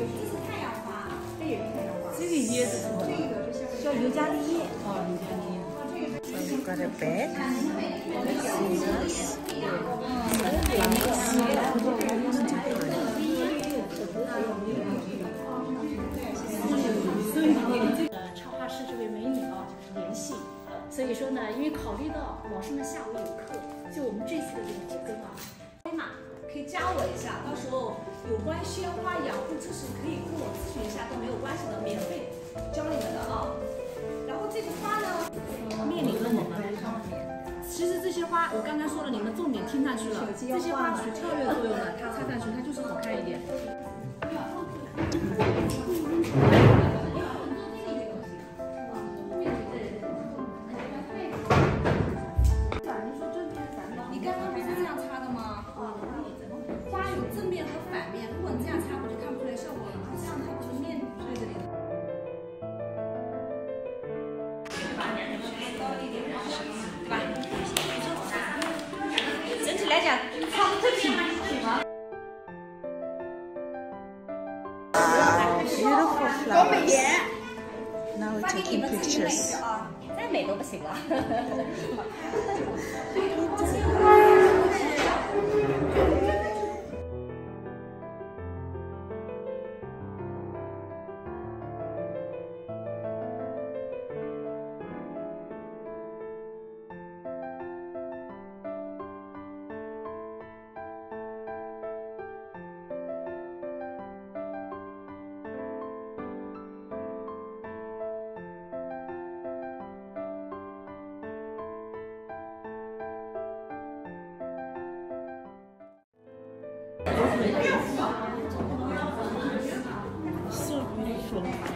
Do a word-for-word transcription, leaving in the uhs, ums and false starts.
是太阳花，这也是太阳花。 这个椰子是这个就像叫尤加利叶。哦，尤加利叶。So we've got a bed. Scissors. Scissors. 插画师这位美女啊，就是联系。所以说呢，因为考虑到老师们下午有课，就我们这次的这个节奏啊， 哎妈，可以加我一下，到时候有关鲜花养护知识可以跟我咨询一下，都没有关系的，免费教你们的啊。然后这个花呢，面临了我们。其实这些花，我刚刚说了，你们重点听上去了，这些花起跳跃作用呢，它插上去它就是好看一点。你刚刚不是这样插的吗？花有正面和反面，如果你这样插，不就看不出来效果了吗？这样它不是面对着你的。高一点，对吧？整体来讲，差不多挺挺啊。 Wow, beautiful flowers. Now we're taking pictures. 再美都不行了。 So beautiful.